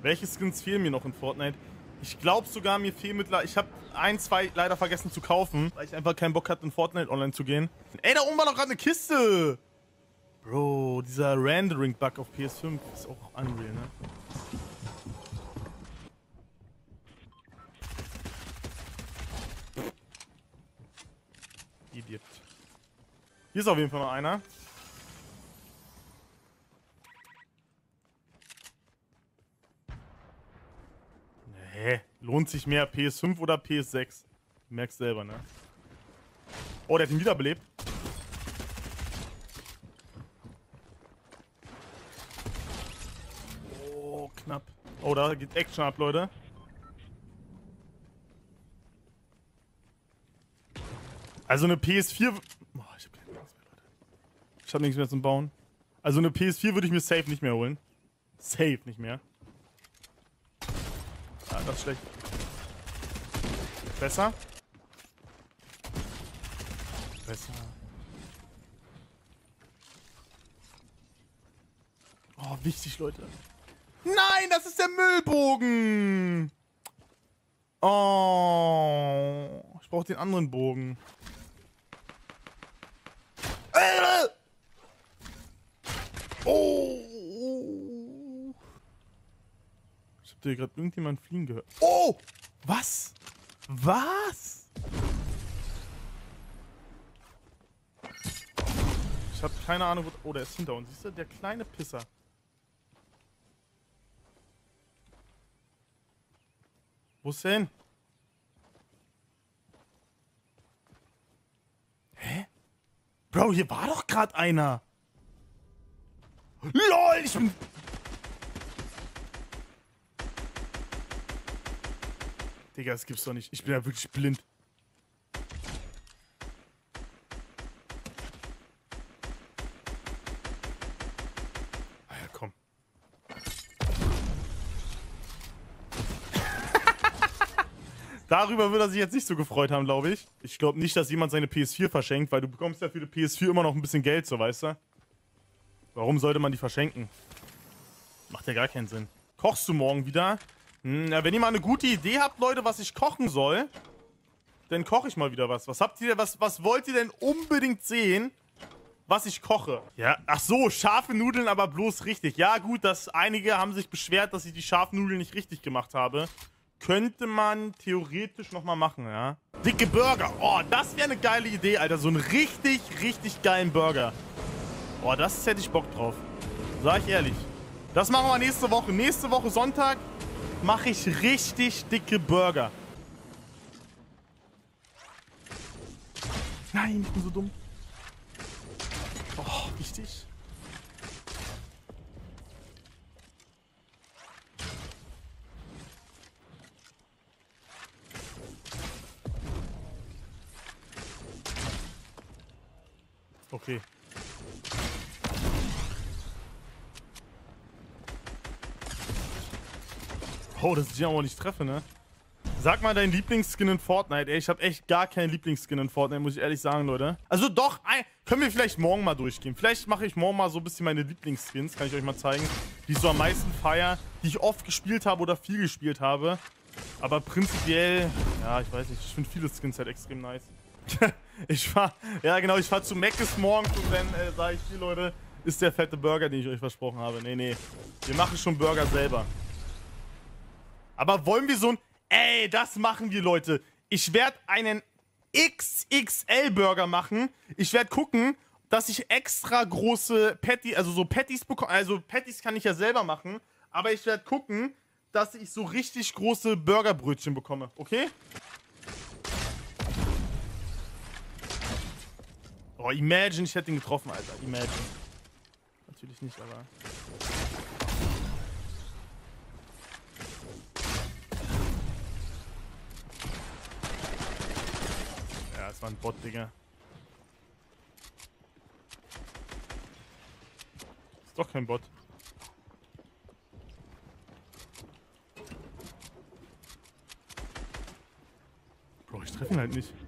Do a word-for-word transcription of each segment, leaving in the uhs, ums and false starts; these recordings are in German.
Welche Skins fehlen mir noch in Fortnite? Ich glaube sogar, mir fehlen mittlerweile... Ich habe ein, zwei leider vergessen zu kaufen, weil ich einfach keinen Bock hatte, in Fortnite online zu gehen. Ey, da oben war doch gerade eine Kiste! Bro, dieser Rendering-Bug auf P S fünf ist auch unreal, ne? Idiot. Hier ist auf jeden Fall noch einer. Nee, lohnt sich mehr P S fünf oder P S sechs? Du merkst selber, ne? Oh, der hat ihn wiederbelebt. Oh, knapp. Oh, da geht Action ab, Leute. Also eine P S vier... Oh, ich hab keine Angst mehr, Leute. Ich hab nichts mehr zum Bauen. Also eine P S vier würde ich mir safe nicht mehr holen. Safe nicht mehr. Ah, das ist schlecht. Besser? Besser. Oh, wichtig, Leute. Nein, das ist der Müllbogen! Oh, ich brauche den anderen Bogen. Äh! Oh! Ich hab dir gerade irgendjemand fliegen gehört. Oh! Was? Was? Ich hab keine Ahnung, wo... Oh, der ist hinter uns. Siehst du? Der kleine Pisser. Wo ist der hin? Hä? Bro, hier war doch gerade einer. LOL, ich bin... Digga, das gibt's doch nicht. Ich bin ja wirklich blind. Ah ja, komm. Darüber würde er sich jetzt nicht so gefreut haben, glaube ich. Ich glaube nicht, dass jemand seine P S vier verschenkt, weil du bekommst ja für die P S vier immer noch ein bisschen Geld, so, weißt du? Warum sollte man die verschenken? Macht ja gar keinen Sinn. Kochst du morgen wieder? Hm, ja, wenn ihr mal eine gute Idee habt, Leute, was ich kochen soll, dann koche ich mal wieder was. Was habt ihr, was, was wollt ihr denn unbedingt sehen, was ich koche? Ja, ach so, scharfe Nudeln, aber bloß richtig. Ja gut, dass einige haben sich beschwert, dass ich die scharfen Nudeln nicht richtig gemacht habe. Könnte man theoretisch nochmal machen, ja. Dicke Burger. Oh, das wäre eine geile Idee, Alter. So einen richtig, richtig geilen Burger. Oh, das hätte ich Bock drauf. Sag ich ehrlich. Das machen wir nächste Woche. Nächste Woche Sonntag mache ich richtig dicke Burger. Nein, ich bin so dumm. Oh, wichtig. Okay. Oh, dass ich ihn aber nicht treffe, ne? Sag mal deinen Lieblingsskin in Fortnite. Ey, ich habe echt gar keinen Lieblingsskin in Fortnite, muss ich ehrlich sagen, Leute. Also doch, ein, können wir vielleicht morgen mal durchgehen. Vielleicht mache ich morgen mal so ein bisschen meine Lieblingsskins. Kann ich euch mal zeigen. Die ich so am meisten feier, die ich oft gespielt habe oder viel gespielt habe. Aber prinzipiell, ja, ich weiß nicht. Ich finde viele Skins halt extrem nice. Ich fahr, ja genau, ich fahr zu Mc's morgens und dann äh, sage ich hier, Leute, ist der fette Burger, den ich euch versprochen habe. Nee, nee. Wir machen schon Burger selber. Aber wollen wir so ein... Ey, das machen wir, Leute. Ich werde einen X X L-Burger machen. Ich werde gucken, dass ich extra große Patty, also so Patties bekomme. Also Patties kann ich ja selber machen. Aber ich werde gucken, dass ich so richtig große Burgerbrötchen bekomme. Okay? Oh, imagine, ich hätte ihn getroffen, Alter. Imagine. Natürlich nicht, aber... Ja, es war ein Bot, Digga. Ist doch kein Bot. Bro, ich treffe ihn halt nicht.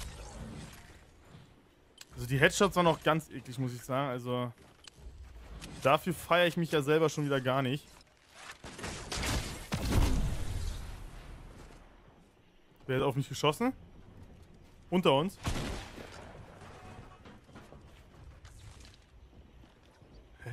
Also die Headshots waren auch ganz eklig, muss ich sagen. Also Dafür feiere ich mich ja selber schon wieder gar nicht. Wer hat auf mich geschossen? Unter uns. Hä?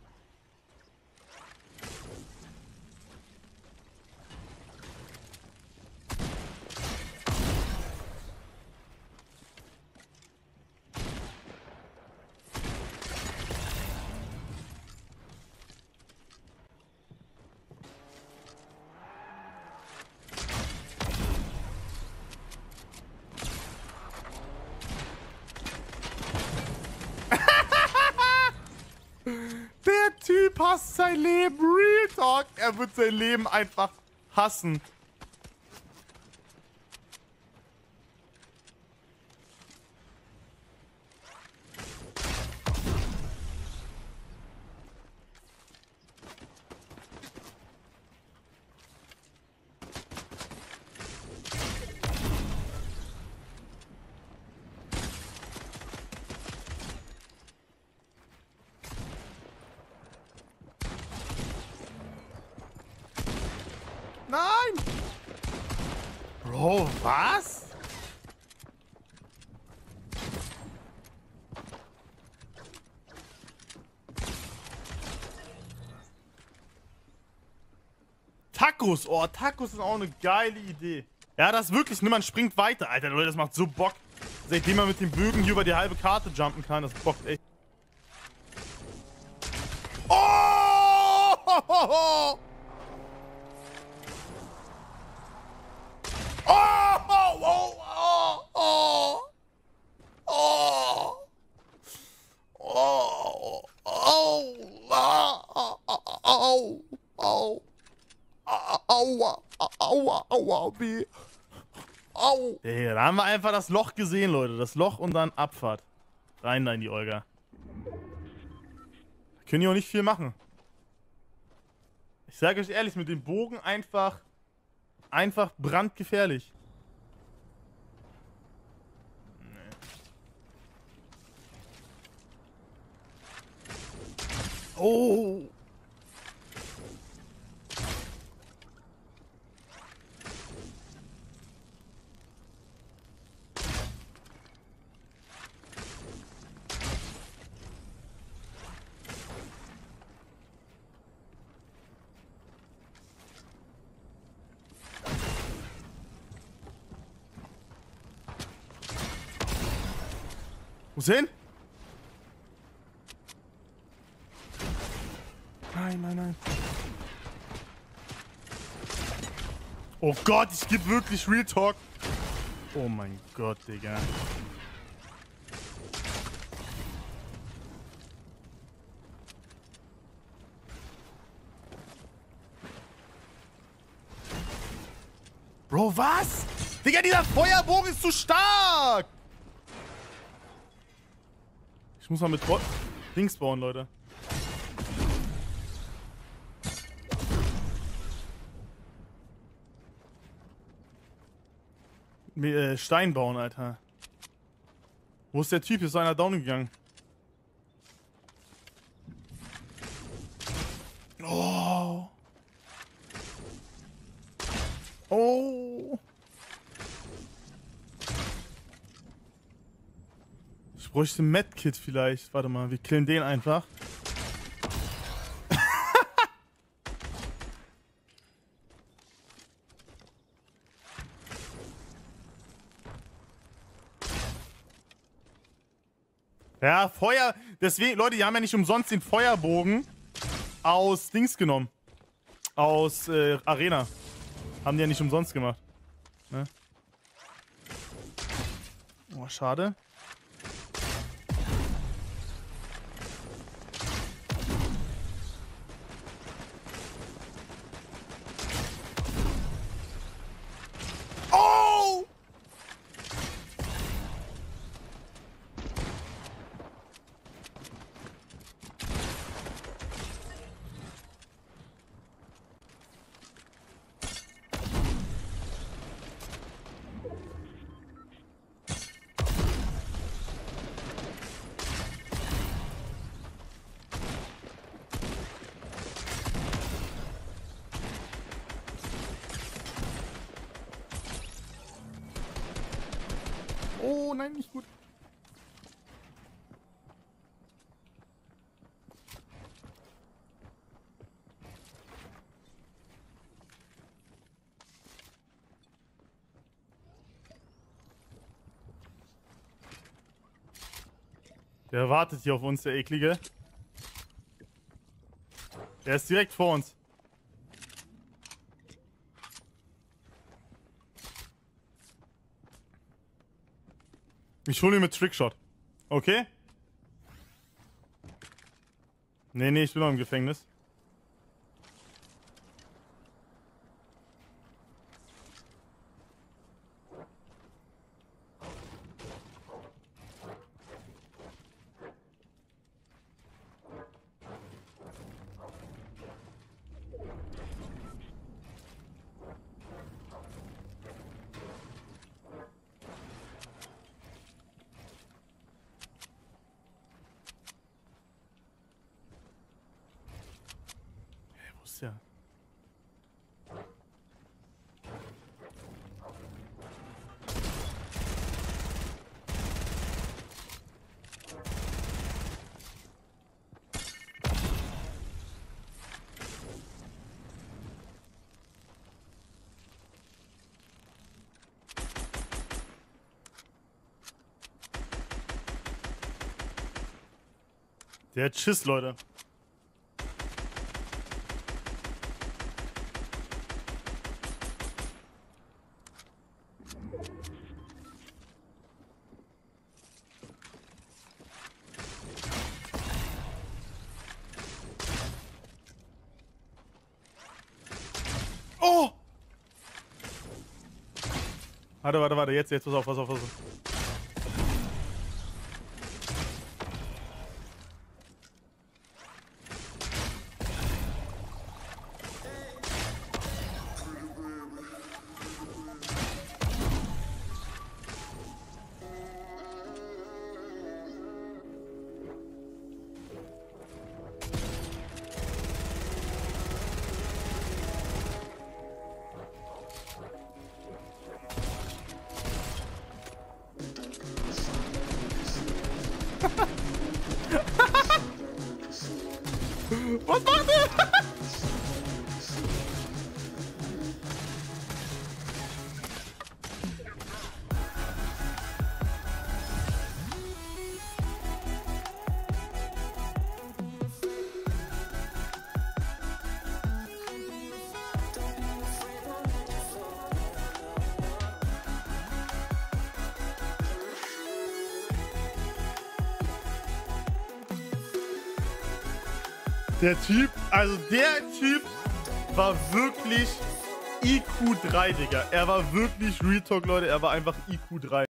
Der Typ hasst sein Leben. Real Talk. Er wird sein Leben einfach hassen. Nein! Bro, was? Tacos, oh, Tacos ist auch eine geile Idee. Ja, das ist wirklich, ne, man springt weiter. Alter, Leute, das macht so Bock. Seitdem man mit den Bögen hier über die halbe Karte jumpen kann, das bockt echt. Oh! Oh! Oh! Oh, oh, oh, oh, oh, oh, oh, aua, aua, aua, weh. Au. Ey, da haben wir einfach das Loch gesehen, Leute. Das Loch und dann Abfahrt. Rein da in die Olga. Können die auch nicht viel machen. Ich sage euch ehrlich, mit dem Bogen einfach, einfach brandgefährlich. Oh! Wo ist hin? Nein, nein, nein. Oh Gott, ich gebe wirklich Real Talk. Oh mein Gott, Digga. Bro, was? Digga, dieser Feuerbogen ist zu stark. Ich muss mal mit Bo Dings bauen, Leute. Mit, äh, Stein bauen, Alter. Wo ist der Typ? Ist einer down gegangen? Oh. Oh. Ich bräuchte ein Medkit vielleicht. Warte mal, wir killen den einfach. Ja, Feuer. Deswegen, Leute, die haben ja nicht umsonst den Feuerbogen aus Dings genommen. Aus äh, Arena. Haben die ja nicht umsonst gemacht. Ne? Oh, schade. Oh! Oh, nein, nicht gut. Der wartet hier auf uns, der Eklige. Der ist direkt vor uns. Ich hole ihn mit Trickshot. Okay? Nee, nee, ich bin noch im Gefängnis. Ja. Der hat Schiss, Leute. Oh! Warte, warte, warte, jetzt, jetzt, pass auf, pass auf, pass auf. Was macht der? Der Typ, also der Typ war wirklich I Q drei, Digga. Er war wirklich Real Talk, Leute, er war einfach I Q drei.